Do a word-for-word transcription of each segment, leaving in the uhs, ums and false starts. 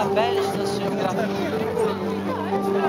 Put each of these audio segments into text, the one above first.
belle questa scenografia.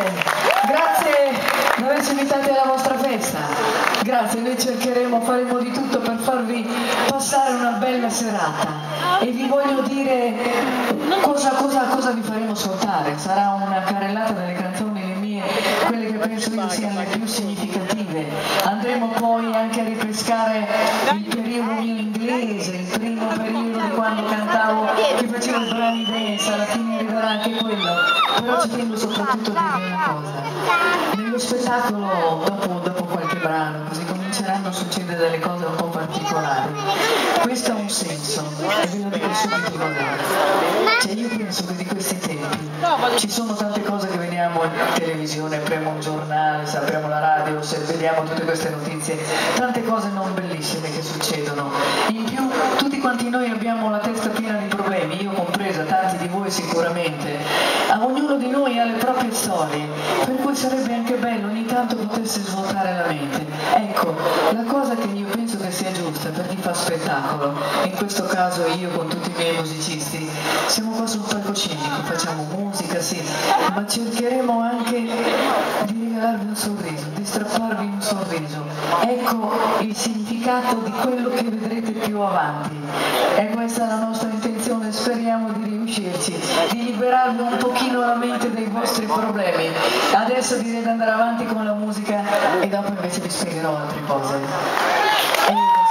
grazie di averci invitati alla vostra festa, grazie, noi cercheremo, faremo di tutto per farvi passare una bella serata e vi voglio dire cosa, cosa, cosa vi faremo ascoltare. Sarà una carrellata delle canzoni, le mie, quelle che penso io siano le più significative. Andremo poi anche a ripescare il periodo mio inglese, il primo periodo di quando cantavo, che facevo i brani dance, alla fine arriverà anche quello, però ci tengo soprattutto a dirvi una cosa. Nello spettacolo, dopo, dopo qualche brano, così cominceranno a succedere delle cose un po' particolari. Questo ha un senso, e ve lo dico subito ora. Cioè io penso che di questi tempi ci sono tante cose che vediamo in televisione, apriamo un giornale, apriamo la radio, se vediamo tutte queste notizie, tante cose non bellissime che succedono. In più tutti quanti noi abbiamo la testa piena di problemi, io compresa, tanti di voi sicuramente. A ognuno di noi ha le proprie storie, per cui sarebbe anche bello ogni tanto potersi svuotare la mente. Ecco, la cosa che io penso che sia giusta per chi fa spettacolo, in questo caso io con tutti i miei musicisti, siamo qua sul palcoscenico, facciamo musica, sì, ma cercheremo anche di regalarvi un sorriso, di strapparvi un sorriso. Ecco il significato di quello che vedrete più avanti. E questa è la nostra intenzione, speriamo di riuscirci, di liberarvi un pochino la mente dei vostri problemi. Adesso direi di andare avanti con la musica e dopo invece vi spiegherò altre cose. E